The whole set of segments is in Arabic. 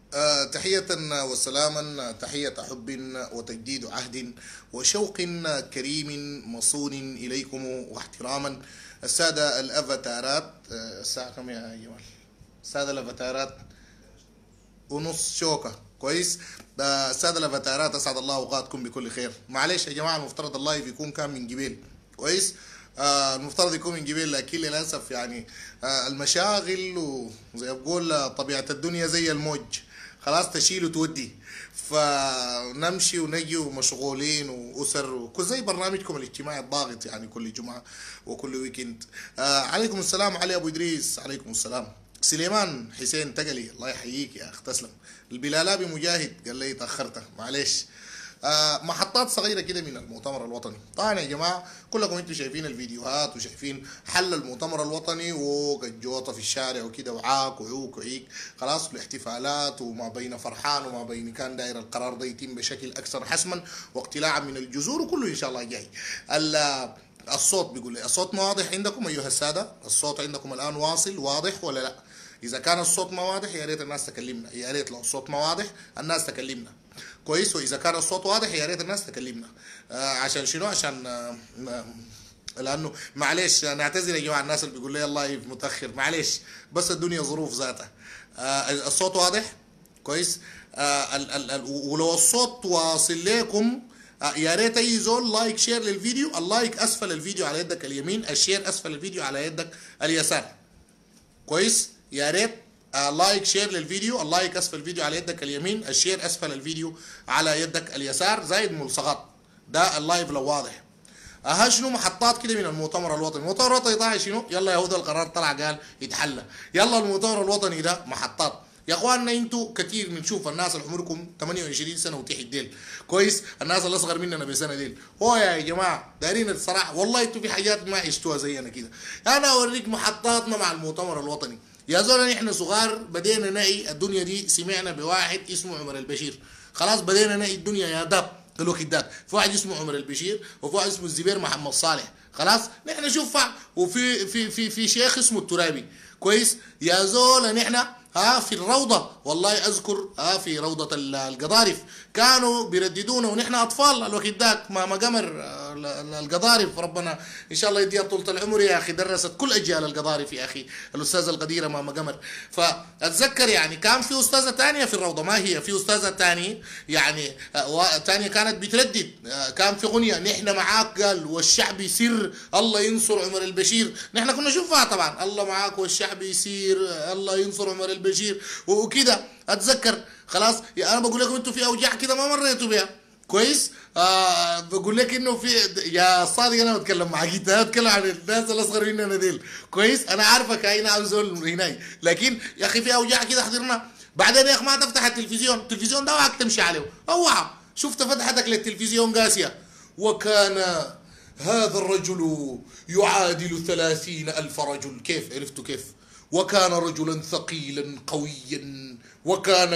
تحية وسلاما، تحية حب وتجديد عهد وشوق كريم مصون إليكم واحتراما. السادة الأفاتارات، الساعة كم يا جمال؟ السادة الأفاتارات ونص شوكة كويس. السادة الأفاتارات، أسعد الله أوقاتكم بكل خير. معلش يا جماعة، المفترض اللايف يكون كان من جبيل كويس. المفترض يكون من جبيل، لكن للأسف يعني المشاغل وزي ما بقول طبيعة الدنيا زي الموج، خلاص تشيل وتودي، فنمشي ونجي ومشغولين وأسر وكل زي برنامجكم الاجتماعي الضاغط يعني كل جمعة وكل ويكند. عليكم السلام علي أبو إدريس، عليكم السلام. سليمان حسين تقلي، الله يحييك يا أخ، تسلم. البلالابي مجاهد قال لي تأخرت معلش. محطات صغيره كده من المؤتمر الوطني. طبعا يا جماعه كلكم انتم شايفين الفيديوهات وشايفين حل المؤتمر الوطني والجوطه في الشارع وكده وعاك وعوك وعيك، خلاص الاحتفالات وما بين فرحان وما بين كان داير القرار ده يتم بشكل اكثر حسما واقتلاعا من الجذور، وكله ان شاء الله جاي. الصوت بيقول لي الصوت ما واضح عندكم ايها الساده؟ الصوت عندكم الان واصل واضح ولا لا؟ اذا كان الصوت ما واضح يا ريت الناس تكلمنا، يا ريت لو الصوت ما واضح الناس تكلمنا كويس. واذا كان الصوت واضح يا ريت الناس تكلمنا. عشان شنو؟ عشان لانه معلش نعتذر يا جماعه الناس اللي بيقول لي اللايف متاخر، معلش بس الدنيا ظروف ذاتها. الصوت واضح كويس. ولو الصوت واصل لكم يا ريت اي زول لايك شير للفيديو. اللايك اسفل الفيديو على يدك اليمين، الشير اسفل الفيديو على يدك اليسار كويس. يا ريت لايك شير للفيديو، اللايك اسفل الفيديو على يدك اليمين، الشير اسفل الفيديو على يدك اليسار، زائد ملصقات. ده اللايف لو واضح. شنو محطات كده من المؤتمر الوطني؟ المؤتمر الوطني طالع شنو؟ يلا يهود القرار طلع قال يتحلى. يلا المؤتمر الوطني ده محطات يا اخواننا. انتوا كتير بنشوف الناس اللي عمركم 28 سنه وتحت ديل كويس، الناس اللي اصغر مننا بسنه ديل، هو يا جماعه دارين الصراحه والله انتوا في حاجات ما عشتوها زينا كده. انا اوريك محطاتنا مع المؤتمر الوطني يا زول. احنا صغار بدينا نعي الدنيا دي، سمعنا بواحد اسمه عمر البشير، خلاص بدينا نعي الدنيا يا داب الوقت ده. في واحد اسمه عمر البشير وفي واحد اسمه الزبير محمد صالح، خلاص نحن شوف. وفي في شيخ اسمه الترابي كويس يا زول. نحن في الروضة والله أذكر في روضة القضارف كانوا بيرددونا ونحن أطفال الوقت داك. ما قمر القضارف ربنا إن شاء الله يديها طولة العمر يا أخي، درست كل أجيال القضارف يا أخي، الأستاذة القديرة ماما قمر. فأتذكر يعني كان في أستاذة تانية في الروضة، ما هي في أستاذة تانية يعني تانية كانت بتردد. كان في غنية نحن معاك قال والشعب يسير الله ينصر عمر البشير. نحن كنا نشوفها طبعا، الله معاك والشعب يسير الله ينصر عمر البشير وكده. اتذكر خلاص. انا بقول لكم انتوا في اوجاع كده ما مريتوا بها كويس. بقول لك انه في يا صادق انا بتكلم معك انت، انا بتكلم عن الناس الاصغر مننا ديل كويس. انا عارفك هنا عاوز اقول هنا، لكن يا اخي في اوجاع كده حضرنا. بعدين يا اخي ما تفتح التلفزيون، التلفزيون ده اوعك تمشي عليه، اوعى شفت فتحتك للتلفزيون قاسيه. وكان هذا الرجل يعادل 30,000 رجل. كيف عرفتوا كيف؟ وكان رجلا ثقيلا قويا وكان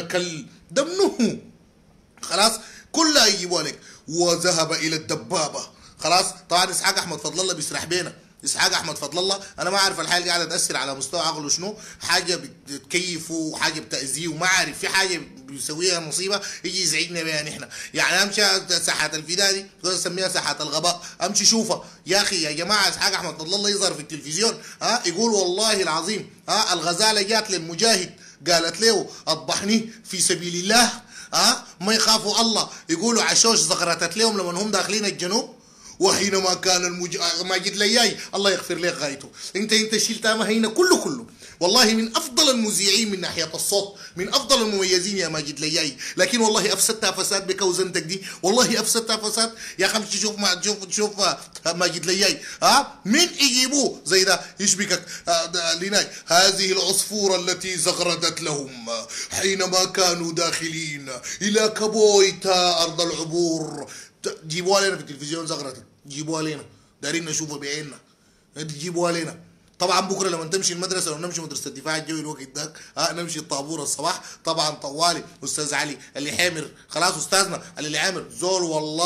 دمنه خلاص كلها يجيبوا لك. وذهب الى الدبابه خلاص. طبعا اسحاق احمد فضل الله بيسرح بينا. اسحاق احمد فضل الله انا ما اعرف الحاجه قاعده تاثر على مستوى عقله شنو، حاجه بتكيفه وحاجه بتاذيه وما عارف في حاجه بيسويها مصيبه يجي يزعجنا بيها نحن. يعني امشي ساحات الفداء دي اسميها ساحات الغباء، امشي شوفها يا اخي. يا جماعه اسحاق احمد فضل الله يظهر في التلفزيون يقول والله العظيم الغزاله جات للمجاهد قالت له اذبحني في سبيل الله ما يخافوا الله. يقولوا عشوش زغرتت لهم لما هم داخلين الجنوب. وحينما كان ماجد لياي الله يغفر لك غايته، انت شلتها ما هينا كله والله من افضل المذيعين من ناحيه الصوت، من افضل المميزين يا ماجد لياي، لكن والله افسدتها فساد بك وزنتك دي، والله افسدتها فساد يا اخي. شوف ماجد لياي من يجيبوه زي ده يشبكك ليناي. هذه العصفوره التي زغردت لهم حينما كانوا داخلين الى كابويتا ارض العبور. جيبوها لنا في التلفزيون زغرتت، جيبوها لنا دارين نشوفها بعيننا، جيبوها لنا. طبعا بكره لما تمشي المدرسه لو نمشي مدرسه الدفاع الجوي الوقت ذاك نمشي الطابور الصباح. طبعا طوالي استاذ علي اللي حامر خلاص، استاذنا اللي حامر زول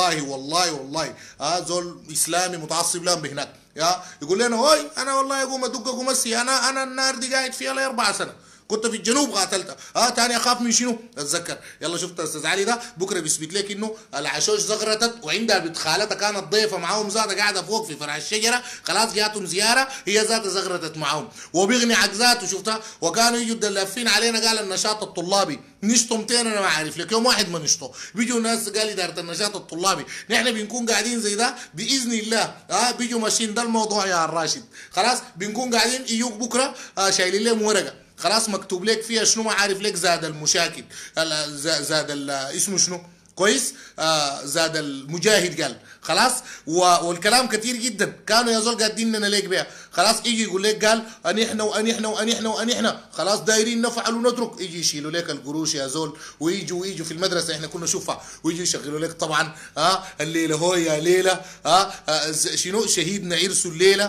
والله زول اسلامي متعصب لهم بهناك يقول لنا هاي انا والله اقوم ادقكم مسي، انا النار دي قاعد فيها لي 4 سنة كنت في الجنوب قاتلتها، تاني اخاف من شنو؟ اتذكر. يلا شفت استاذ علي ده بكره بيثبت لك انه العشوش زغرتت وعندها بنت خالتها كانت ضيفه معاهم ذاتها قاعده فوق في فرع الشجره، خلاص جاتهم زياره هي ذاتها زغرتت معاهم وبيغني عن ذاته شفتها، وكانوا يجوا لافين علينا قال النشاط الطلابي نشطوا 200 انا ما عارف لك يوم واحد ما نشطوا، بيجوا الناس قال اداره النشاط الطلابي نحن بنكون قاعدين زي ده باذن الله بيجوا ماشيين ده الموضوع يا الراشد، خلاص بنكون قاعدين يجوك بكره شايلين لهم ورقه خلاص مكتوب لك فيها شنو ما عارف لك زاد المشاكل زاد اسمه شنو كويس زاد المجاهد قال خلاص والكلام كثير جدا كانوا يا زول قاعدين لنا ليك بيها خلاص يجي يقول لك قال ان احنا خلاص دايرين نفعل ونترك يجي يشيلوا لك القروش يا زول ويجوا في المدرسه احنا كنا نشوفها ويجوا يشغلوا لك طبعا الليله هو يا ليله شنو شهيدنا عرسوا الليله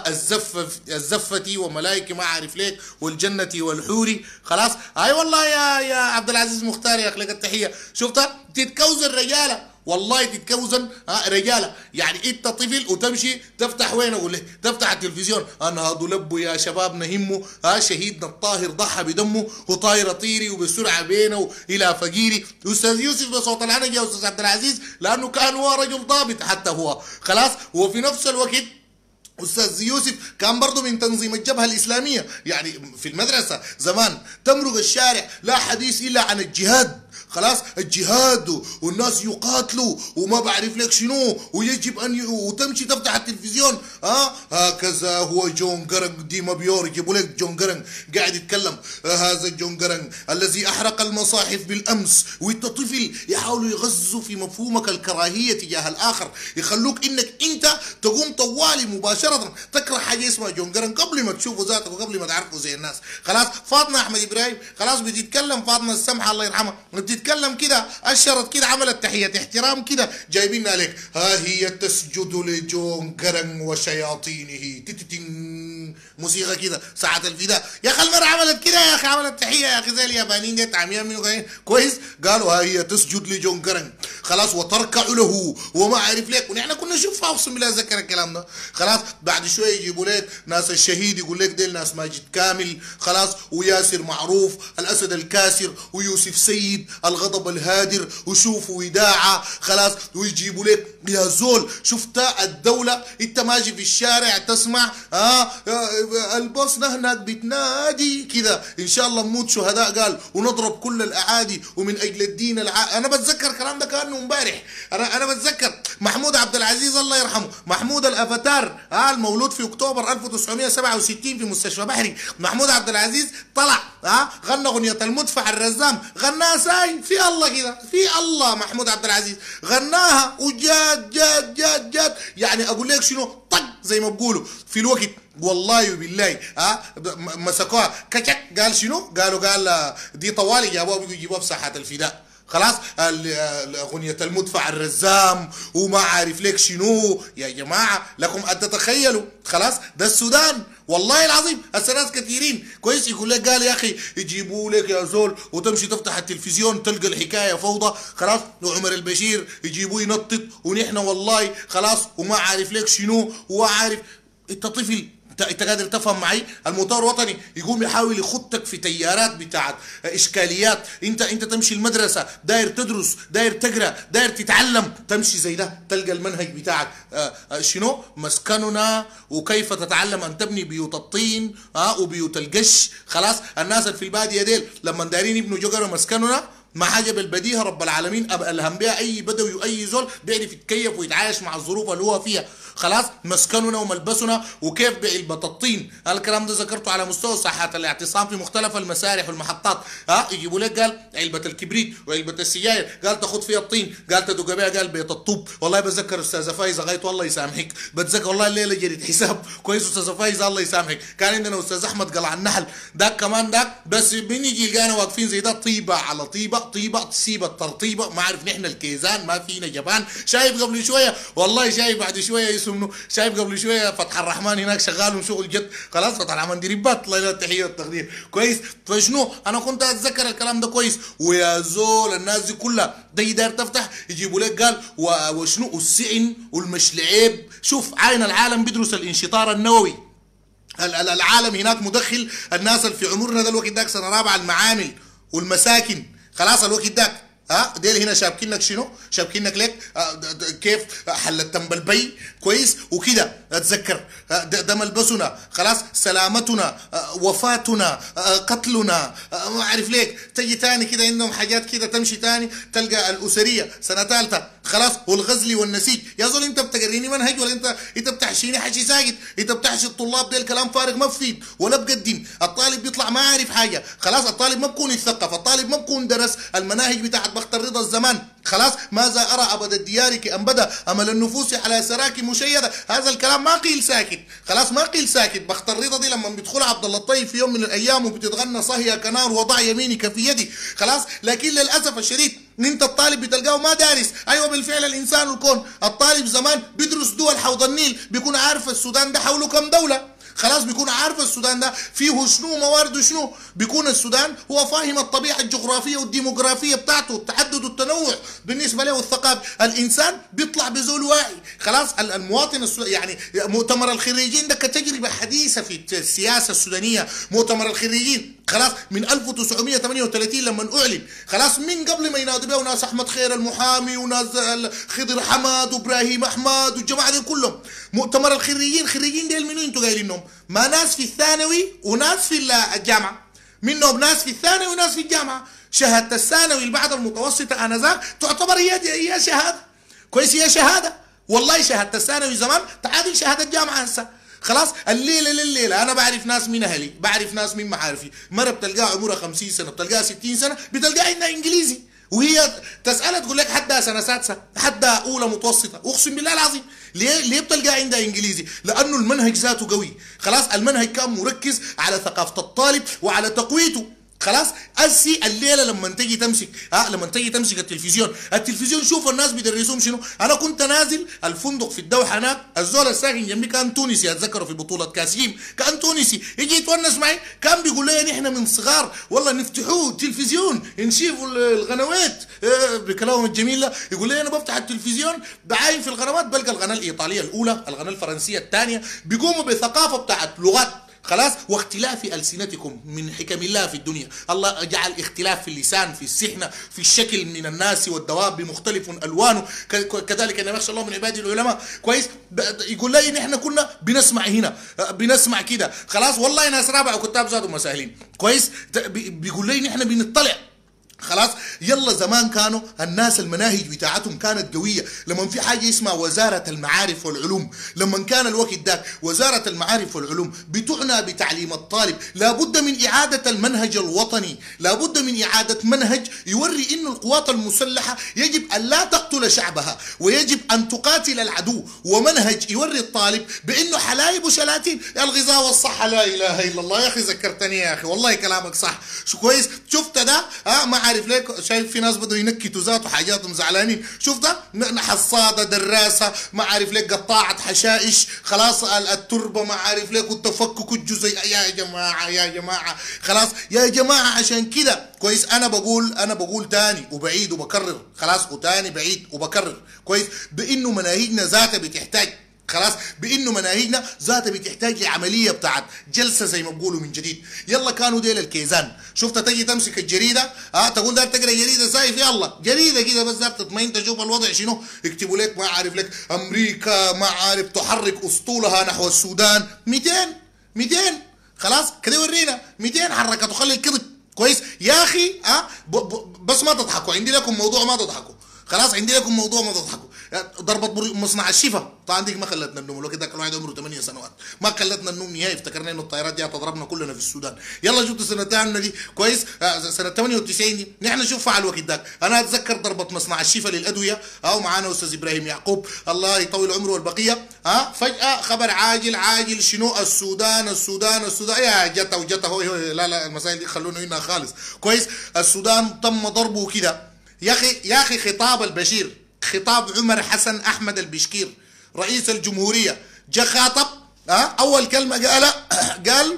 الزفتي وملائكه ما عارف ليك والجنه والحوري خلاص والله يا عبد العزيز مختار يا اخي لك التحيه شفتها تتكوزن رجاله والله تتكوزن رجاله يعني انت طفل وتمشي تفتح وين اقول لك تفتح التلفزيون انهضوا لبوا يا شباب نهمه شهيدنا الطاهر ضحى بدمه وطايره طيري وبسرعه بينه الى فقيري استاذ يوسف بصوت العنج يا استاذ عبد العزيز لانه كان هو رجل ضابط حتى هو خلاص وفي نفس الوقت استاذ يوسف كان برضه من تنظيم الجبهه الاسلاميه يعني في المدرسه زمان تمرق الشارع لا حديث الا عن الجهاد خلاص الجهاد والناس يقاتلوا وما بعرف لك شنو ويجب ان وتمشي تفتح التلفزيون هكذا هو جون جرن ديما بيور يجيبوا لك جون جرن قاعد يتكلم هذا جون جرن الذي احرق المصاحف بالامس وانت طفل يحاولوا يغزوا في مفهومك الكراهيه تجاه الاخر يخلوك انك انت تقوم طوالي مباشره تكره حاجه اسمها جون جرن قبل ما تشوفه ذاتك وقبل ما تعرفه زي الناس خلاص فاطمه احمد ابراهيم خلاص بتتكلم فاطمه السمحه الله يرحمها بتتكلم كده اشرت كده عملت تحيه احترام كده جايبين عليك هي تسجد لجون جرن وشياطينه موسيقى كده ساعه الفداء يا اخي المره عملت كده يا اخي عملت تحيه يا اخي زي اليابانيين ديت عاملين منه كويس قالوا هي تسجد لجون جرن خلاص وتركع له وما عارف ليك ونحن كنا نشوفها اقسم بالله اتذكر الكلام ده خلاص بعد شويه يجيبوا لك ناس الشهيد يقول لك ديل ناس ماجد كامل خلاص وياسر معروف الاسد الكاسر ويوسف سيد الغضب الهادر وشوفوا وداعه خلاص ويجيبوا لك يا زول شفت الدوله انت ماشي في الشارع تسمع البوسنه هناك بتنادي كذا ان شاء الله نموت شهداء قال ونضرب كل الاعادي ومن اجل الدين انا بتذكر الكلام ده كانه امبارح انا بتذكر محمود عبد العزيز الله يرحمه محمود الافاتار المولود في اكتوبر 1967 في مستشفى بحري محمود عبد العزيز طلع غنى اغنيه المدفع الرزام غناها ساي في الله كده في الله محمود عبد العزيز غناها وجاد جاد جاد جاد يعني اقول لك شنو طق زي ما بقولوا في الوقت والله وبالله مسكوها كشك قال شنو قال دي طوالي جابوها بيجوا يجيبوها في ساحات الفداء خلاص اغنيه المدفع الرزام وما عارف لك شنو يا جماعه لكم ان تتخيلوا خلاص ده السودان والله العظيم هسه ناس كثيرين كويس يقول لك قال يا اخي يجيبوا لك يا زول وتمشي تفتح التلفزيون تلقى الحكايه فوضى خلاص وعمر البشير يجيبوه ينطط ونحن والله خلاص وما عارف لك شنو وعارف انت طفل انت قادر تفهم معي المؤتمر الوطني يقوم يحاول يخطك في تيارات بتاعت اشكاليات انت تمشي المدرسه داير تدرس داير تقرا داير تتعلم تمشي زي ده تلقى المنهج بتاعك شنو مسكننا وكيف تتعلم ان تبني بيوت الطين وبيوت القش خلاص الناس اللي في الباديه ديل لما دايرين يبنوا جقر مسكننا ما حاجه بالبديهه رب العالمين الهم بها اي بدوي واي زول بيعرف يتكيف ويتعايش مع الظروف اللي هو فيها خلاص مسكننا وملبسنا وكيف بعلبة الطين الكلام ده ذكرته على مستوى ساحات الاعتصام في مختلف المسارح والمحطات يجيبوا لك قال علبة الكبريت وعلبة السجاير قال تاخذ فيها الطين قال تدق بها قال بيت الطوب والله بتذكر استاذه فايزه غايت والله يسامحك بتذكر والله الليله جريت حساب كويس استاذه فايزه الله يسامحك كان عندنا استاذ احمد قلع النحل داك كمان داك بس بنيجي يلقانا واقفين زي ده طيبه على طيبه تصيب الترطيبه ما عرف نحن الكيزان ما فينا جبان شايف قبل شويه والله شايف بعد شويه اسمه شايف قبل شويه فتح الرحمن هناك شغال شغل جد خلاص فتح الرحمن دريبات الله له التحيه والتقدير كويس فشنو انا كنت اتذكر الكلام ده كويس ويا زول الناس دي كلها دي داير تفتح يجيبوا لك قال وشنو السعن والمشلعيب شوف عين العالم بيدرس الانشطار النووي العالم هناك مدخل الناس اللي في عمرنا ده الوقت داك سنه رابعه المعامل والمساكن خلاص الوقت داك ديل هنا شابكين لك شنو؟ شابكين لك ليك كيف حل التنبلبي كويس وكده اتذكر ده ملبسنا خلاص سلامتنا وفاتنا قتلنا ما اعرف ليك تجي تاني كده عندهم حاجات كده تمشي تاني تلقى الاسريه سنه ثالثه خلاص والغزل والنسيج يا زول انت بتقريني منهج ولا انت بتحشيني حشي ساكت انت بتحشي الطلاب ديل كلام فارغ ما بفيد ولا بقدم الطالب بيطلع ما عارف حاجه خلاص الطالب ما بكون يتثقف الطالب ما بكون درس المناهج بتاعت بخت الرضا الزمان خلاص ماذا ارى ابد الديار ان بدا امل النفوس على سراك مشيده هذا الكلام ما قيل ساكت خلاص ما قيل ساكت بخت الرضا دي لما بيدخل عبد الله الطيب في يوم من الايام وبتتغنى صهيا كنار وضع يمينك في يدي خلاص لكن للاسف الشديد انت الطالب بتلقاه ما دارس ايوه بالفعل الانسان الكون الطالب زمان بيدرس دول حوض النيل بيكون عارف السودان ده حوله كم دوله خلاص بيكون عارف السودان ده فيه شنو موارده شنو بيكون السودان هو فاهم الطبيعه الجغرافيه والديموغرافيه بتاعته التعدد والتنوع بالنسبه له الثقافه الانسان بيطلع بزول واعي خلاص المواطن يعني مؤتمر الخريجين ده كتجربه حديثه في السياسه السودانيه مؤتمر الخريجين خلاص من 1938 لما اعلن خلاص من قبل ما ينادوا به ناس احمد خير المحامي وناس خضر حماد وابراهيم احمد والجماعه دي كلهم مؤتمر الخريجين خريجين ديل منو انتوا قايلينهم ما ناس في الثانوي وناس في الجامعه منهم ناس في الثانوي وناس في الجامعه شهاده الثانوي اللي بعد المتوسطه انذاك تعتبر هي شهاده كويس هي شهاده والله شهاده الثانوي زمان تعادل شهاده الجامعه هسه خلاص الليله لليله انا بعرف ناس من اهلي بعرف ناس من معارفي مره بتلقاها عمرها 50 سنه بتلقاها 60 سنه بتلقاها عندها انجليزي وهي تسالها تقول لك حدها سنه سادسه حدها اولى متوسطه اقسم بالله العظيم ليه بتلقاها عندها انجليزي لانه المنهج ذاته قوي خلاص المنهج كان مركز على ثقافه الطالب وعلى تقويته خلاص الليله لما تيجي تمسك لما تيجي تمسك التلفزيون شوف الناس بيدرسوهم شنو انا كنت نازل الفندق في الدوحه هناك الزول الساكن جنبي كان تونسي اتذكره في بطوله كاسيم كان تونسي يجي يتونس معي كان بيقول لي نحن من صغار والله نفتحوه تلفزيون نشوفوا القنوات بكلامهم الجميل ده يقول لي انا بفتح التلفزيون بعاين في القنوات بلقى القناه الايطاليه الاولى القناه الفرنسيه الثانيه بيقوموا بثقافه بتاعت لغات خلاص واختلاف ألسنتكم من حكم الله في الدنيا الله جعل اختلاف في اللسان في السحنة في الشكل من الناس والدواب مختلف ألوانه كذلك أن يخشى الله من عباده العلماء كويس يقول لي نحن كنا بنسمع هنا بنسمع كده خلاص والله ناس رابع وكتاب زادوا مساهلين كويس بيقول لي نحن بنطلع خلاص يلا زمان كانوا الناس المناهج بتاعتهم كانت قويه لما في حاجه اسمها وزاره المعارف والعلوم لما كان الوقت ذاك وزاره المعارف والعلوم بتعنى بتعليم الطالب لابد من اعاده المنهج الوطني لابد من اعاده منهج يوري انه القوات المسلحه يجب ان لا تقتل شعبها ويجب ان تقاتل العدو ومنهج يوري الطالب بانه حلايب وشلاتين الغذاء والصحه لا اله الا الله يا اخي ذكرتني يا اخي والله كلامك صح شو كويس شفت ده ما عارف ليك شايف في ناس بدوا ينكتوا ذات وحاجاتهم زعلانين شوف ده حصاده دراسه ما عارف ليك قطاعه حشائش خلاص التربه ما عارف ليك والتفكك الجزئي يا جماعه يا جماعه خلاص يا جماعه عشان كده كويس انا بقول تاني وبعيد وبكرر خلاص وتاني بعيد وبكرر كويس بانه مناهجنا ذاتها بتحتاج خلاص بانه مناهجنا ذاتها بتحتاج لعمليه بتاعت جلسه زي ما بقولوا من جديد يلا كانوا ديل الكيزان شفت تجي تمسك الجريده تقول دار تقرا جريده سايف يلا جريده كده بس دار تطمئن تشوف الوضع شنو يكتبوا لك ما عارف لك امريكا ما عارف تحرك اسطولها نحو السودان 200 خلاص كده ورينا 200 حركت وخلي الكذب كويس يا اخي بس ما تضحكوا عندي لكم موضوع ما تضحكوا خلاص عندي لكم موضوع ما تضحكوا ضربة مصنع الشفا طبعا ديك ما خلتنا النوم لو كده كل واحد عمره 8 سنوات ما خلتنا النوم نهائي افتكرنا انه الطيارات دي هتضربنا كلنا في السودان يلا شفت سنتين دي كويس سنه 98 دي نحن شوف فعل الوقت ذاك انا اتذكر ضربة مصنع الشفا للادويه معانا استاذ ابراهيم يعقوب الله يطول عمره والبقيه فجاه خبر عاجل شنو السودان يا جتا هو لا المسائل دي خلونا هنا خالص كويس السودان تم ضربه كده يا اخي خطاب البشير خطاب عمر حسن احمد البشكير رئيس الجمهوريه جاء خاطب اول كلمه قال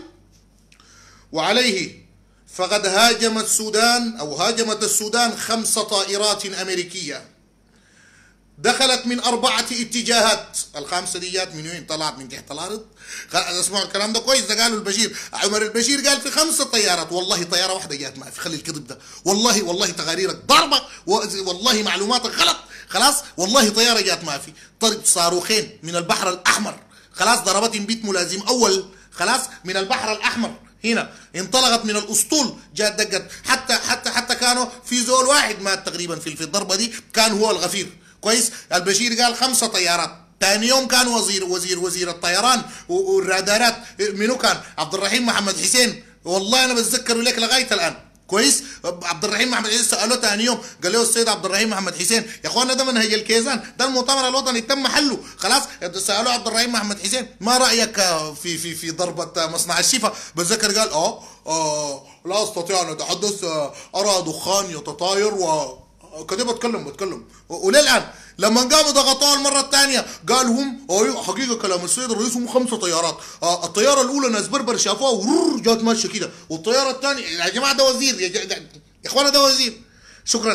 وعليه فقد هاجمت السودان 5 طائرات امريكيه دخلت من 4 اتجاهات. الخامسه دي جات من وين؟ طلعت من تحت الارض. اسمعوا الكلام ده كويس. ده قالوا البشير، عمر البشير قال في 5 طيارات. والله طياره واحده جات، ما في، خلي الكذب ده. والله تقاريرك ضربه، والله معلوماتك غلط. خلاص والله طياره جات ما في. طرد صاروخين من البحر الاحمر، خلاص ضربتهم بيت ملازم اول، خلاص من البحر الاحمر هنا انطلقت من الاسطول، جات دقت. حتى كانوا في زول واحد مات تقريبا في الضربه دي، كان هو الغفير. كويس. البشير قال 5 طيارات. ثاني يوم كان وزير الطيران والرادارات، منو كان؟ عبد الرحيم محمد حسين. والله انا بتذكره لك لغايه الان. كويس. عبد الرحيم محمد حسين سالوه ثاني يوم، قال له السيد عبد الرحيم محمد حسين يا اخوانا ده منهج الكيزان، ده المؤتمر الوطني تم حله. خلاص سالوه عبد الرحيم محمد حسين ما رايك في ضربه مصنع الشفا؟ بتذكر قال لا استطيع ان اتحدث، ارى دخان يتطاير وكده. بتكلم وليه الان لما قاموا ضغطوها المره الثانيه قال هم ايوه حقيقه كلام السيد الرئيس هم 5 طيارات. الطياره الاولى ناس بربر شافوها جات ماشيه كده، والطياره الثانيه يا جماعه ده وزير، يا اخوانا ده وزير. شكرا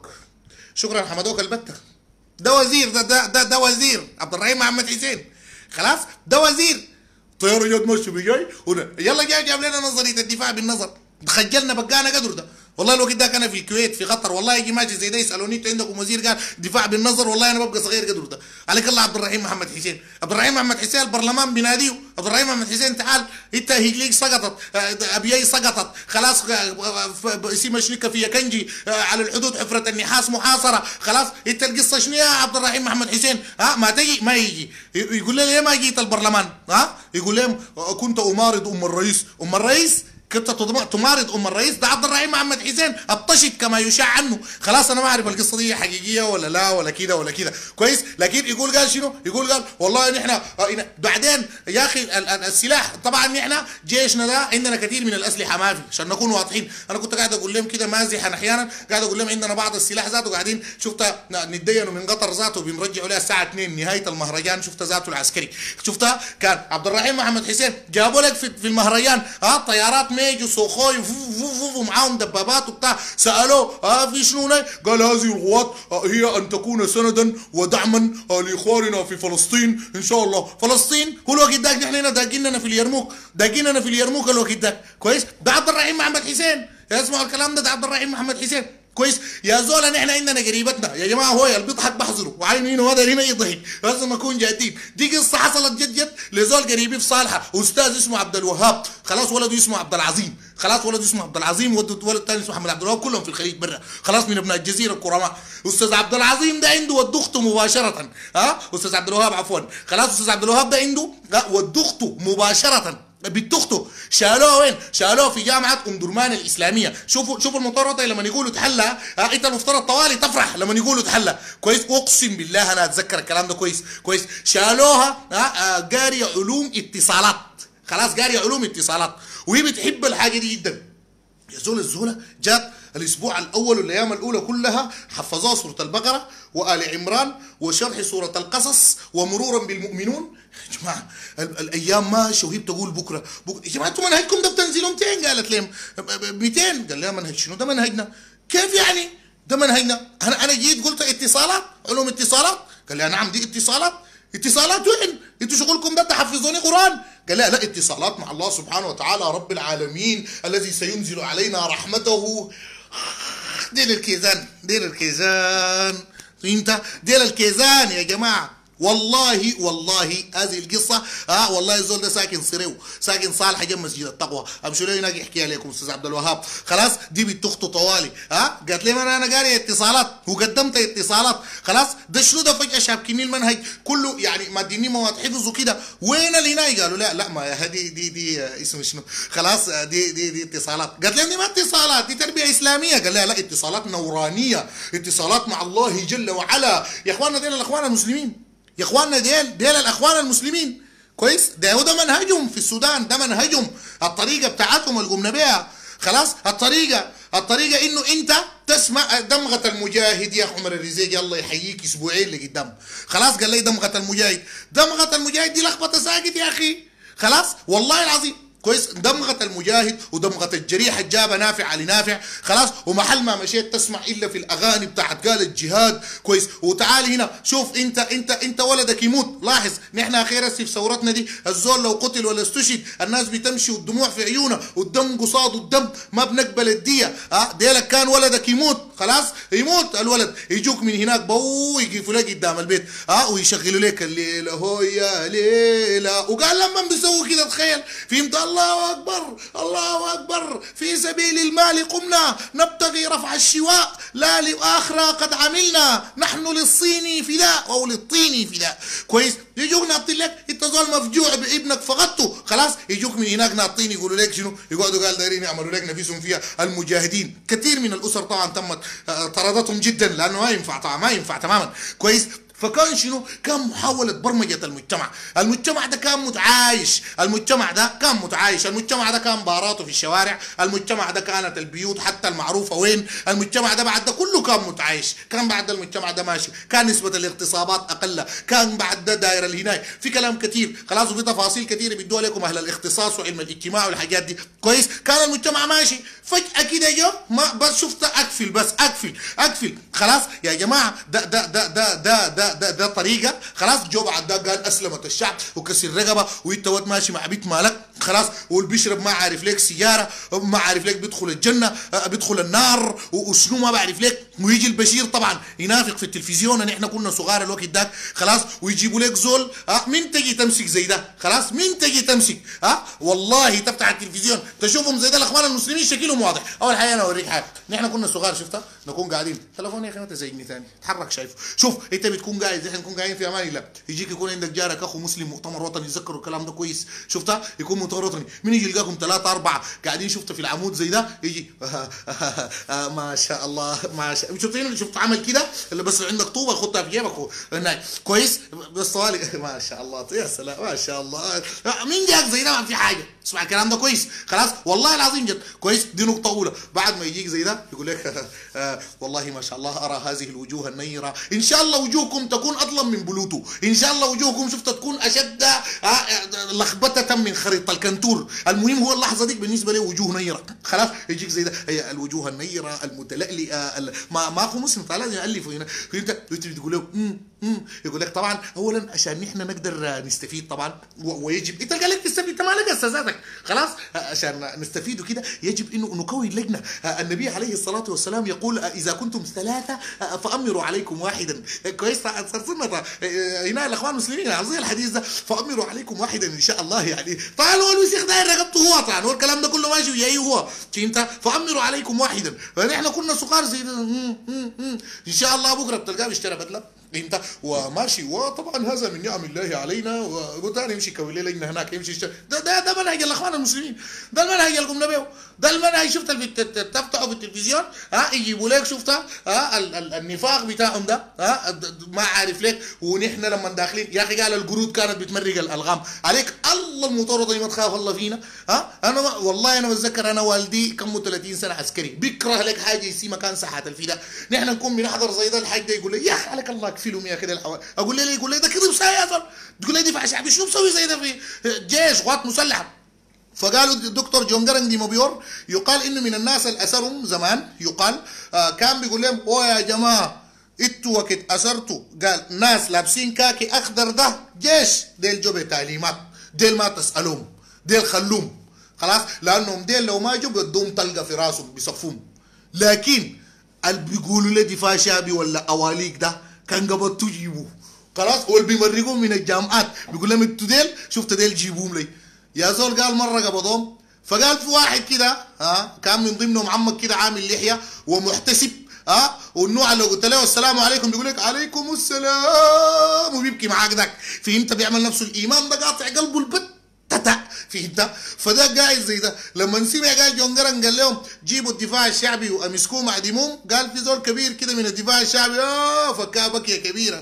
حمدوك البته. ده وزير، ده وزير عبد الرحيم محمد حسين. خلاص ده وزير. الطياره جات ماشيه بجاي يلا جاب لنا نظريه الدفاع بالنظر. خجلنا بقانا قدر ده. والله الوقت ده كان في الكويت في قطر، والله يجي ماشي زي ده يسالوني انتوا عندكم وزير قال دفاع بالنظر، والله انا ببقى صغير قدر ده. عليك الله عبد الرحيم محمد حسين. عبد الرحيم محمد حسين البرلمان بيناديه، عبد الرحيم محمد حسين تعال انت هيجليك سقطت، ابيي سقطت، خلاص اسم شنكه في كنجي على الحدود حفره النحاس محاصره، خلاص انت القصه شنو يا عبد الرحيم محمد حسين؟ ما تجي ما يجي. يقول لي ليه ما جيت البرلمان؟ يقول لهم كنت امارض ام الرئيس كنت تمارض الرئيس. ده عبد الرحيم محمد حسين الطشت كما يشاع عنه. خلاص انا ما اعرف القصه دي حقيقيه ولا لا ولا كده ولا كده. كويس. لكن يقول قال شنو؟ قال والله نحن بعدين يا اخي السلاح طبعا نحن جيشنا ده عندنا كثير من الاسلحه ما في، عشان نكون واضحين. انا كنت قاعد اقول لهم كده مازحا احيانا، قاعد اقول لهم عندنا بعض السلاح ذاته قاعدين شفتها نتدينوا من قطر ذاته بنرجعوا لها الساعه 2 نهايه المهرجان، شفتها ذاته العسكري شفتها. كان عبد الرحيم محمد حسين جابوا لك في المهرجان طيارات ميج وسوخوي ومعاهم دبابات وبتاع. سالوه في شنو؟ قال هذه القوات هي ان تكون سندا ودعما لاخواننا في فلسطين ان شاء الله. فلسطين هو الوقت داك نحن هنا داقيننا في اليرموك الوقت داك. كويس. ده عبد الرحيم محمد حسين. اسمعوا الكلام ده عبد الرحيم محمد حسين. كويس. يا زول نحن عندنا قريبتنا يا جماعه، هو اللي بيضحك بحذره وعينه هذا هنا يضحك، لازم نكون جادين. دي قصه حصلت جد لزول قريبي في صالحه، استاذ اسمه عبد الوهاب، خلاص ولده اسمه عبد العظيم، ولد ثاني اسمه محمد عبد الوهاب، كلهم في الخليج برا، خلاص من ابناء الجزيره الكرماء. استاذ عبد العظيم ده عنده ود اخته مباشره، استاذ عبد الوهاب عفوا، خلاص استاذ عبد الوهاب ده عنده ود اخته مباشره، بنت اخته شالوها وين؟ شالوها في جامعه درمان الاسلاميه. شوفوا المطارده لما يقولوا تحلى، انت المفترض طوالي تفرح لما يقولوا تحلى. كويس. اقسم بالله انا اتذكر الكلام ده كويس. شالوها قاريه علوم اتصالات، خلاص قاريه علوم اتصالات، وهي بتحب الحاجه دي جدا. يا زول الزوله جات الاسبوع الاول والايام الاولى كلها حفظوها سوره البقره وال عمران وشرح سوره القصص ومرورا بالمؤمنون. يا جماعه الايام ماشيه وهي بتقول بكره يا جماعه انتم منهجكم ده بتنزلوا 200. قالت لهم 200. قال لها منهج شنو ده؟ منهجنا. كيف يعني؟ ده منهجنا. انا جيت قلت اتصالات، علوم اتصالات. قال لي نعم دي اتصالات وين؟ انتوا شغلكم ده تحفظوني قران. قال لا اتصالات مع الله سبحانه وتعالى رب العالمين الذي سينزل علينا رحمته. ديل الكيزان انت ديل الكيزان يا جماعه. والله هذه القصه والله الزول ده ساكن صريو، ساكن صالح جنب مسجد التقوى. امشوا لي هناك يحكيها لكم استاذ عبد الوهاب. خلاص دي بنت اخته طوالي قالت لي انا قاري اتصالات وقدمت اتصالات. خلاص ده شنو ده؟ فجاه شابكيني المنهج كله، يعني ماديني مواد حفظ وكده. وين اللي هنا؟ قالوا لا ما هذه دي اسم شنو؟ خلاص دي اتصالات. قالت لي ما اتصالات، دي تربيه اسلاميه. قال لا اتصالات نورانيه، اتصالات مع الله جل وعلا. يا اخواننا ديل الاخوان المسلمين، يا اخواننا ديل الاخوان المسلمين. كويس. ده منهجهم في السودان، ده منهجهم، الطريقه بتاعتهم اللي قمنا بيها. خلاص الطريقه انه انت تسمع دمغه المجاهد. يا عمر الرزيق الله يحييك اسبوعين لقدام. خلاص قال لي دمغه المجاهد دي لخبطه ساكت يا اخي. خلاص والله العظيم كويس، دمغه المجاهد ودمغه الجريح جابها نافع على نافع خلاص. ومحل ما مشيت تسمع الا في الاغاني بتاعت قال الجهاد كويس. وتعالي هنا شوف انت ولدك يموت. لاحظ نحن اخيرا في ثورتنا دي الزول لو قتل ولا استشهد الناس بتمشي والدموع في عيونها والدم قصاد الدم، ما بنقبل الديه. ديلك كان ولدك يموت خلاص، يموت الولد يجوك من هناك بو يقفوا لك قدام البيت ويشغلوا لك الليله هو يا ليله. وقال لما بيسووا كده تخيل فهمت، الله اكبر الله اكبر في سبيل المال قمنا نبتغي رفع الشواء لا لاخرى قد عملنا نحن للصين فداء او للطين فداء كويس. يجوك ناطين لك انت زول مفجوع بابنك فقدته خلاص، يجوك من هناك ناطين يقولوا لك شنو، يقعدوا قال دايرين يعملوا لك نفسهم فيها المجاهدين. كثير من الاسر طبعا تمت طردتهم جدا لانه ما ينفع طبعا، ما ينفع تماما كويس. فكان شنو؟ كان محاولة برمجة المجتمع. المجتمع ده كان متعايش، المجتمع ده كان متعايش، المجتمع ده كان باراته في الشوارع، المجتمع ده كانت البيوت حتى المعروفة وين، المجتمع ده بعد ده كله كان متعايش. كان بعد المجتمع ده ماشي، كان نسبة الاغتصابات أقل، كان بعد ده داير الهناية في كلام كثير خلاص وفي تفاصيل كثيرة بيدوها لكم أهل الاختصاص وعلم الاجتماع والحاجات دي كويس. كان المجتمع ماشي فجأة كده جو ما بس شفت أقفل، بس أقفل خلاص يا جماعة. ده طريقه خلاص. جو بعد ده قال اسلمت الشعب وكسر رقبه وانت ود ماشي مع بيت مالك خلاص، واللي بيشرب ما عارف لك سيجاره، ما عارف لك بيدخل الجنه بيدخل النار وشنو ما بعرف لك. ويجي البشير طبعا ينافق في التلفزيون ان احنا كنا صغار الوقت داك خلاص، ويجيبوا لك زول مين تجي تمسك زي ده خلاص، مين تجي تمسك والله تفتح التلفزيون تشوفهم زي ده. الاخوان المسلمين شكلهم واضح. اول حاجه انا اوريك حاجه، نحن كنا صغار شفتها نكون قاعدين تلفوني يا اخي ما تزعجني ثاني تحرك شايفه. شوف انت بتكون قاعد احنا نكون قاعدين في امان الله، يجيك يكون عندك جارك اخو مسلم مؤتمر وطني يتذكروا الكلام ده كويس شفتها، يكون مؤتمر وطني من يجي يلقاكم 3 4 قاعدين شفته في العمود زي ده يجي ما شاء الله ما شاء. شفت عمل كده اللي بس عندك طوبه خدها في جيبك هناك كويس بس طوالي ما شاء الله يا سلام ما شاء الله. مين جاك زي ده ما في حاجه. اسمع الكلام ده كويس خلاص والله العظيم جد كويس. دي نقطه اولى. بعد ما يجيك زي ده يقول لك والله ما شاء الله ارى هذه الوجوه النيره، ان شاء الله وجوهكم تكون اظلم من بلوتو، ان شاء الله وجوهكم شفت تكون اشد لخبطه من خريطه الكنتور. المهم هو اللحظه ديك بالنسبه له وجوه نيره خلاص. يجيك زي ده هي الوجوه النيره المتلألئه ما اخو مسلم لازم يالف هنا. انت بتقول له يقول لك طبعا اولا عشان نحن نقدر نستفيد طبعا ويجب انت قال لك تستفيد انت مالك اساساتك خلاص. عشان نستفيد كده يجب انه نكون لجنه. النبي عليه الصلاه والسلام يقول اذا كنتم 3 فامروا عليكم واحدا كويس. صرنا هنا الاخوان المسلمين عاوزين الحديث ده فامروا عليكم واحدا ان شاء الله يعني. طبعا هو الوسيخ داير رقبته هو طبعا هو الكلام ده كله ماشي وياي هو انت فامروا عليكم واحدا. فنحن كنا صغار زي ده ان شاء الله بكره بتلقاه بيشتري بدله انت وماشي. وطبعا هذا من نعم الله علينا وتاني يمشي كوي ليلة هناك يمشي ده منهج الاخوان المسلمين، ده المنهج اللي قمنا به، ده المنهج. شفت تفتحوا في التلفزيون يجيبوا لك شفتها النفاق بتاعهم ده ما عارف لك. ونحن لما داخلين يا اخي قال القرود كانت بتمرق الالغام عليك الله المطارده ما تخاف الله فينا. انا والله انا بتذكر انا والدي كم 30 سنه عسكري بيكره لك حاجه يسي مكان ساحات الفداء. نحن نكون بنحضر زي ده الحاج ده يقول لي يا اخي عليك الله كفيلهم يا كده الحوار. اقول لي يقول لي ده كده بساي يا زلمه، تقول لي دفاع شعبي شنو بسوي زي ده في جيش قوات مسلحه. فقالوا الدكتور جون جرن دي موبيور يقال انه من الناس اللي اسرهم زمان يقال كان بيقول لهم يا جماعه انتوا وقت اسرتوا قال ناس لابسين كاكي اخضر ده جيش ديل جو بتعليمات ديل ما تسالهم ديل خلوهم خلاص لانهم ديل لو ما جو بدهم طلقه في راسهم بيصفوهم. لكن اللي بيقولوا له دفاع شعبي ولا اواليك ده كان قبل تجيبوه خلاص. واللي بيمرقوهم من الجامعات بيقول لهم انتوا ديل شفت ديل جيبوهم لي يا زول. قال مره قبضوهم فقال في واحد كده كان من ضمنهم عمك كده عامل لحيه ومحتسب والنوع اللي قلت له السلام عليكم بيقول لك عليكم السلام وبيبكي معاك ذاك فهمت بيعمل نفسه الايمان ده قاطع قلبه البت فهمت. فده قاعد زي ده لما سمع قال جون جرن قال لهم جيبوا الدفاع الشعبي وامسكوه مع دموم. قال في زول كبير كده من الدفاع الشعبي فكاه بكيه كبيره.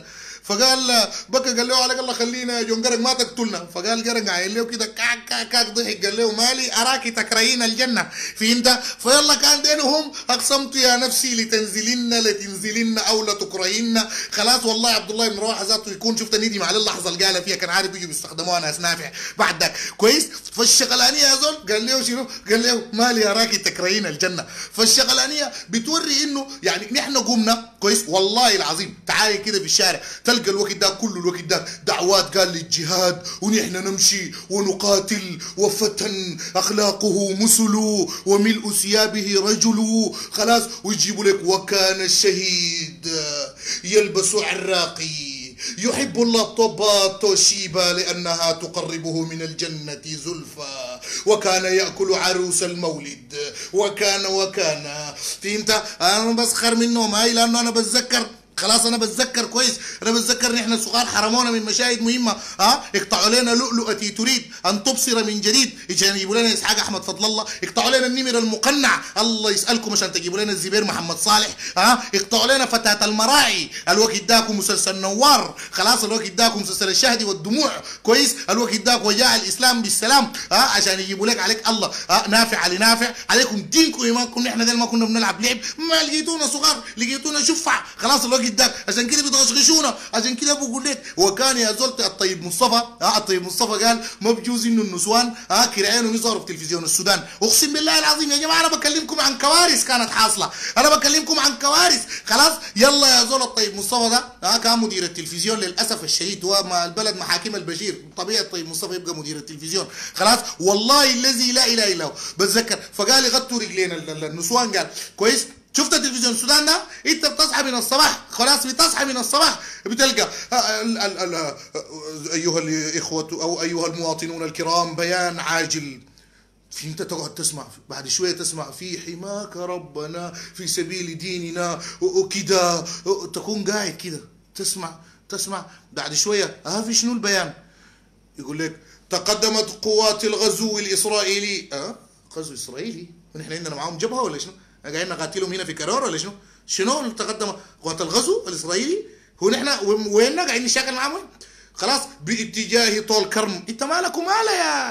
فقال بكى قال له على الله خلينا يا جون قرق ما تقتلنا. فقال قرق عايل له كده كاك كاك كاك ضحك قال له مالي اراك تكرهين الجنه فهمت. فيلا كان بينهم اقسمت يا نفسي لتنزلن او لتكرهن. خلاص والله عبد الله بن رواحه ذاته يكون شفت ندم على اللحظه اللي قالها فيها، كان عارف يجوا بيستخدموها ناس نافع بعد ذاك كويس. فالشغلانيه يا زول قال له شنو؟ قال له مالي اراك تكرهين الجنه. فالشغلانيه بتوري انه يعني نحن قمنا كويس والله العظيم. تعالي كده في الشارع تلقى الوقت ده كله، الوقت ده دعوات قال للجهاد ونحن نمشي ونقاتل وفتن اخلاقه مسل وملء ثيابه رجل. خلاص ويجيبوا لك وكان الشهيد يلبس عراقي يحب اللابتوبات توشيبا لأنها تقربه من الجنة زلفى وكان يأكل عروس المولد وكان فهمت. أنا بسخر منهم هاي لأنه أنا بتذكر خلاص. انا بتذكر كويس، انا بتذكر ان احنا الصغار حرمونا من مشاهد مهمه. اقطعوا لنا لؤلؤتي تريد ان تبصر من جديد عشان يجيبوا لنا اسحاق احمد فضل الله. اقطعوا لنا النمر المقنع الله يسالكم عشان تجيبوا لنا الزبير محمد صالح. اقطعوا لنا فتاه المراعي الوقت داكم مسلسل نوار. خلاص الوقت داكم مسلسل الشهد والدموع كويس. الوقت داك وجاء الاسلام بالسلام عشان يجيبوا لك عليك الله نافع على نافع عليكم دينكم ايمانكم. نحن دل ما كنا بنلعب لعب ما لقيتونا صغار لقيتونا شفع. خلاص الوقت داك عشان كده بتغشغشونا. عشان كده بقول لك وكان يا زول الطيب مصطفى الطيب مصطفى قال ما بجوز انه النسوان كراعينهم يظهروا في تلفزيون السودان. اقسم بالله العظيم يا جماعه انا بكلمكم عن كوارث كانت حاصله، انا بكلمكم عن كوارث. خلاص يلا يا زول الطيب مصطفى ده كان مدير التلفزيون للاسف الشديد. هو البلد محاكم البشير طبيعي الطيب مصطفى يبقى مدير التلفزيون. خلاص والله الذي لا اله الا هو بتذكر. فقال يغطوا رجلين النسوان قال كويس. شفت تلفزيون السودان ده انت بتصحى من الصباح خلاص بتصحى من الصباح بتلقى ايها الاخوه او ايها المواطنون الكرام بيان عاجل. في انت تقعد تسمع بعد شويه تسمع في حماك ربنا في سبيل ديننا وكده تكون قاعد كده تسمع بعد شويه في شنو البيان؟ يقول لك تقدمت قوات الغزو الاسرائيلي. غزو اسرائيلي ونحن عندنا معاهم جبهه ولا شنو؟ قاعدين نقاتلهم هنا في كرار ولا شنو؟ شنو تقدم قوات الغزو الاسرائيلي؟ هو نحن وين قاعدين نشاكل معاهم؟ خلاص باتجاه طول كرم. انت مالك وماله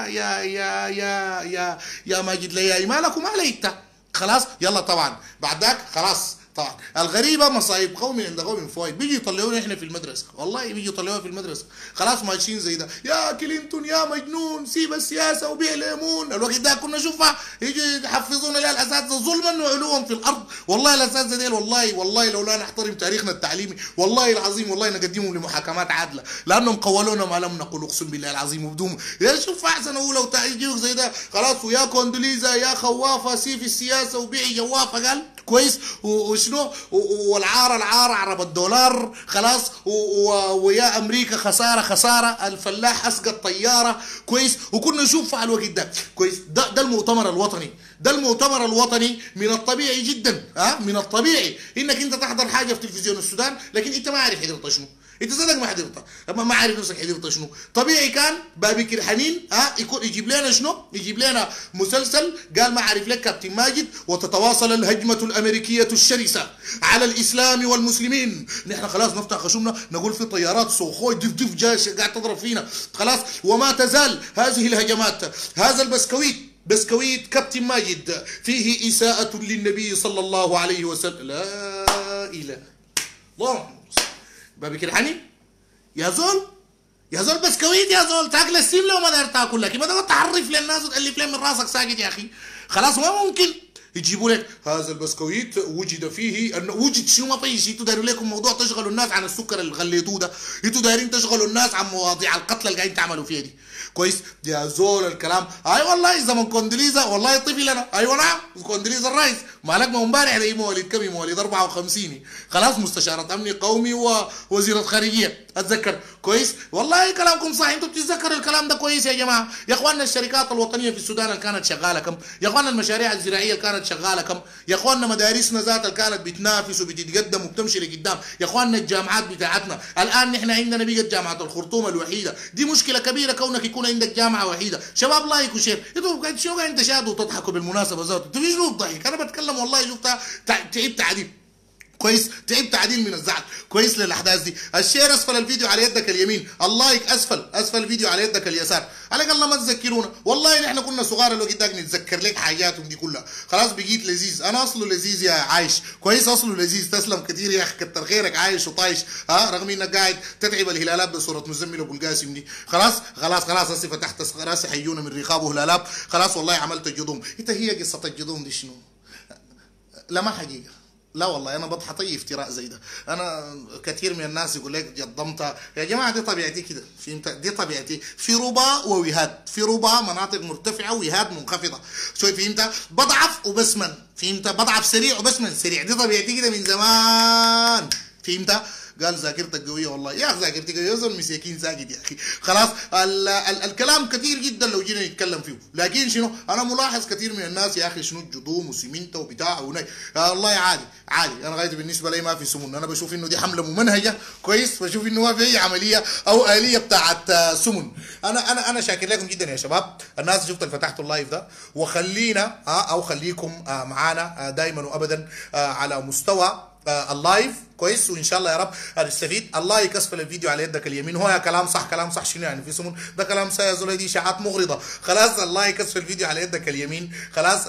يا ماجد لياي مالك وماله انت؟ خلاص يلا طبعا بعد ذاك خلاص طبعا الغريبه مصايب قوم عند قوم فوائد. بيجي يطلعونا احنا في المدرسه والله بيجي يطلعونا في المدرسه. خلاص ماشيين زي ده يا كلينتون يا مجنون سيب السياسه وبيع ليمون. الوقت ده كنا نشوفها يجي يحفظونا لها الاساتذه ظلما وعلوا في الارض. والله الاساتذه ديل والله لولا نحترم تاريخنا التعليمي والله العظيم والله نقدمهم لمحاكمات عادله لانهم قولونا ما لم نقل اقسم بالله العظيم وبدون يا شوف احسن اولى وتاجيك زي ده. خلاص ويا كوندوليزا يا خوافه سيف السياسه وبيعي جوافه قال كويس وشنو والعار عرب الدولار. خلاص ويا امريكا خساره الفلاح اسقط طياره كويس. وكنا نشوف على الوقت ده كويس. ده المؤتمر الوطني. ده المؤتمر الوطني من الطبيعي جدا من الطبيعي انك انت تحضر حاجه في تلفزيون السودان لكن انت ما عارف حضرتها شنو. انت صدق ما حضرتها ما عارف نفسك حضرتها شنو. طبيعي كان بابكر حنين يكون يجيب لنا شنو؟ يجيب لنا مسلسل قال ما عارف لك كابتن ماجد وتتواصل الهجمه الامريكيه الشرسه على الاسلام والمسلمين. نحن خلاص نفتح خشومنا نقول في طيارات سوخوي دف جاش قاعد تضرب فينا. خلاص وما تزال هذه الهجمات. هذا بسكويت كابتن ماجد فيه إساءة للنبي صلى الله عليه وسلم. لا إله الله بابك الحني يا زول بسكويت يا زول تاكل السيم لو ما داير تاكل لك يبقى تحرف للناس وتألف لهم من راسك ساكت يا أخي. خلاص ما ممكن يجيبوا لك هذا البسكويت وجد فيه وجد شنو ما في شيء. انتوا دايرين لكم موضوع تشغلوا الناس عن السكر اللي غليتوه ده. انتوا دايرين تشغلوا الناس عن مواضيع القتل اللي قاعدين تعملوا فيها دي كويس يا زول. الكلام والله زمن كوندوليزا والله طفل انا نعم كوندوليزا الرئيس مالك ما امبارح ده مواليد كم مواليد 54 خلاص مستشارة امن قومي ووزيرة خارجية اتذكر كويس. والله كلامكم صح انتوا بتتذكروا الكلام ده كويس يا جماعه. يا اخواننا الشركات الوطنيه في السودان اللي كانت شغاله كم؟ يا اخواننا المشاريع الزراعيه اللي كانت شغاله كم؟ يا اخواننا مدارسنا ذات اللي كانت بتنافس وبتتقدم وبتمشي لقدام. يا اخواننا الجامعات بتاعتنا الان نحن عندنا بقت جامعه الخرطوم الوحيده. دي مشكله كبيره كونك يكون عندك جامعه وحيده. شباب لايك وشير. انتوا شنو قاعدين تشاهدوا وتضحكوا بالمناسبه ذاته؟ انتوا شنو الضحك؟ انا بتكلم والله شفتها تعبت عديد كويس، تعيب تعديل من الزعل كويس للاحداث دي. الشير اسفل الفيديو على يدك اليمين، اللايك اسفل الفيديو على يدك اليسار. على الاقل ما تذكرونا، والله نحن كنا صغار لو قدامك نتذكر لك حاجاتهم دي كلها. خلاص بقيت لذيذ، انا اصله لذيذ يا عايش كويس، اصله لذيذ. تسلم كثير يا اخي، كتر خيرك عايش وطايش، رغم انك قاعد تتعب الهلالات بصوره مزمل ابو القاسم دي. خلاص هسه فتحت راسي حيونا من رقابه هلالات. خلاص والله عملت الجذوم. انت هي قصه الجذوم دي شنو؟ لا ما حقيقه، لا والله انا بضحطي افتراء زي ده. انا كثير من الناس يقول لك جضمتها. يا جماعه دي طبيعتي كده، فهمت؟ دي طبيعتي، في ربا ووهاد، في ربا مناطق مرتفعه ووهاد منخفضه. شوي فهمت؟ بضعف وبسمن، فهمت؟ بضعف سريع وبسمن سريع، دي طبيعتي كده من زمان، فهمت؟ قال ذاكرتك قويه. والله يا اخي ذاكرتي قويه، زول مساكين ساكت يا اخي. خلاص الكلام كثير جدا لو جينا نتكلم فيه، لكن شنو انا ملاحظ كثير من الناس يا اخي شنو الجذوم وسمنته وبتاع والله عادي انا غايتي بالنسبه لي ما في سمن. انا بشوف انه دي حمله ممنهجه كويس، بشوف انه ما في اي عمليه او اليه بتاعت سمن. انا شاكر لكم جدا يا شباب، الناس شفت فتحتوا اللايف ده، وخلينا او خليكم معانا دائما وابدا على مستوى اللايف كويس، وان شاء الله يا رب هنستفيد. اللايك اسفل الفيديو على يدك اليمين. هو يا كلام صح شنو يعني في سمن؟ ده كلام صح يا زول، دي اشاعات مغرضه. خلاص اللايك اسفل الفيديو على يدك اليمين. خلاص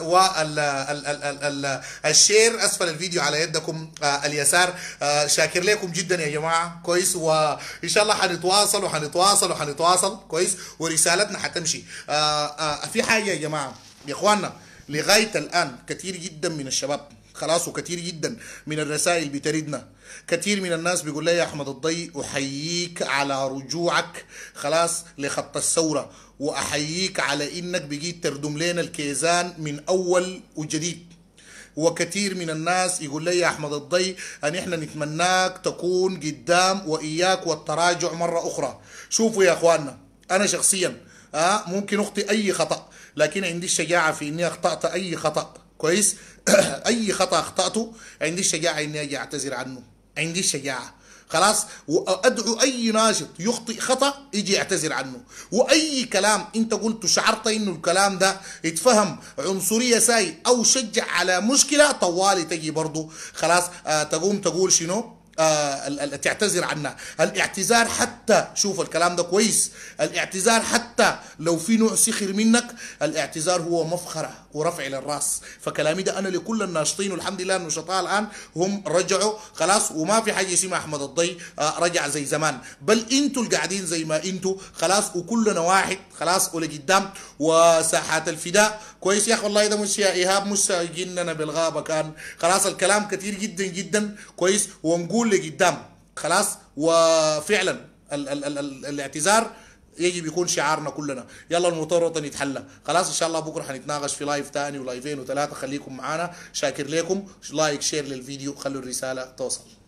الشير اسفل الفيديو على يدكم اليسار. شاكر لكم جدا يا جماعه كويس، وان شاء الله حنتواصل كويس، ورسالتنا حتمشي. في حاجه يا جماعه يا اخواننا، لغايه الان كثير جدا من الشباب خلاص، وكثير جدا من الرسائل بتردنا. كثير من الناس بيقول لي يا احمد الضي احييك على رجوعك خلاص لخط الثوره، واحييك على انك بقيت تردم لنا الكيزان من اول وجديد. وكثير من الناس يقول لي يا احمد الضي ان احنا نتمناك تكون قدام واياك والتراجع مره اخرى. شوفوا يا اخواننا، انا شخصيا ممكن اخطئ اي خطا، لكن عندي الشجاعه في اني اخطات اي خطا كويس. اي خطا اخطاته عندي الشجاعه اني اجي اعتذر عنه، عندي الشجاعه خلاص. وادعو اي ناشط يخطئ خطا يجي يعتذر عنه. واي كلام انت قلته شعرت انه الكلام ده يتفهم عنصريه ساي او شجع على مشكله، طوالي تجي برضه خلاص تقوم تقول شنو تعتذر عنها. الاعتذار حتى شوف الكلام ده كويس، الاعتذار حتى لو في نوع سخر منك، الاعتذار هو مفخرة ورفع للراس. فكلامي ده انا لكل الناشطين، والحمد لله النشطاء الان هم رجعوا خلاص، وما في حاجه اسمها احمد الضي رجع زي زمان، بل انتوا القاعدين زي ما انتوا خلاص، وكلنا واحد خلاص ولقدام. وساحات الفداء كويس يا اخي، والله ده مش يا ايهاب مش جننا بالغابه كان خلاص، الكلام كثير جدا جدا كويس، ونقول لقدام خلاص. وفعلا ال الاعتذار يجب يكون شعارنا كلنا. يلا الموتور وطني يتحلى خلاص. ان شاء الله بكره حنتناقش في لايف ثاني ولايفين وثلاثه. خليكم معانا، شاكر لكم. لايك شير للفيديو، خلوا الرساله توصل.